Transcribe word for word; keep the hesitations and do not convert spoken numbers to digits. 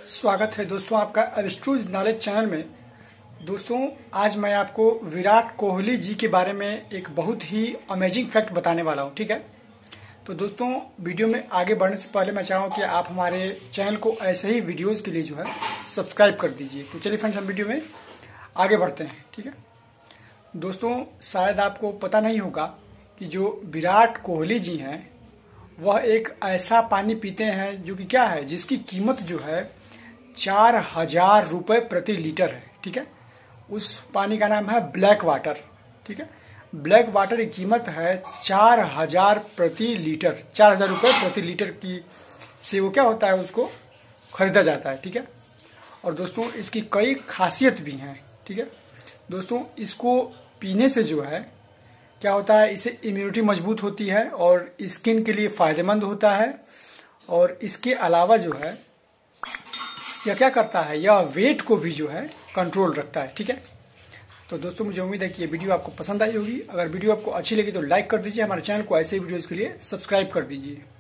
स्वागत है दोस्तों आपका अविष्टूज नॉलेज चैनल में। दोस्तों आज मैं आपको विराट कोहली जी के बारे में एक बहुत ही अमेजिंग फैक्ट बताने वाला हूं। ठीक है, तो दोस्तों वीडियो में आगे बढ़ने से पहले मैं चाहूँ कि आप हमारे चैनल को ऐसे ही वीडियोस के लिए जो है सब्सक्राइब कर दीजिए। तो चलिए फ्रेंड्स, हम वीडियो में आगे बढ़ते हैं। ठीक है दोस्तों, शायद आपको पता नहीं होगा कि जो विराट कोहली जी हैं वह एक ऐसा पानी पीते हैं जो कि क्या है, जिसकी कीमत जो है चार हजार रुपए प्रति लीटर है। ठीक है, उस पानी का नाम है ब्लैक वाटर। ठीक है, ब्लैक वाटर की कीमत है चार हजार प्रति लीटर, चार हजार रुपए प्रति लीटर की से वो क्या होता है, उसको खरीदा जाता है। ठीक है, और दोस्तों इसकी कई खासियत भी हैं। ठीक है दोस्तों, इसको पीने से जो है क्या होता है, इससे इम्यूनिटी मजबूत होती है और स्किन के लिए फायदेमंद होता है। और इसके अलावा जो है यह क्या करता है, यह वेट को भी जो है कंट्रोल रखता है। ठीक है, तो दोस्तों मुझे उम्मीद है कि ये वीडियो आपको पसंद आई होगी। अगर वीडियो आपको अच्छी लगी तो लाइक कर दीजिए, हमारे चैनल को ऐसे ही वीडियोस के लिए सब्सक्राइब कर दीजिए।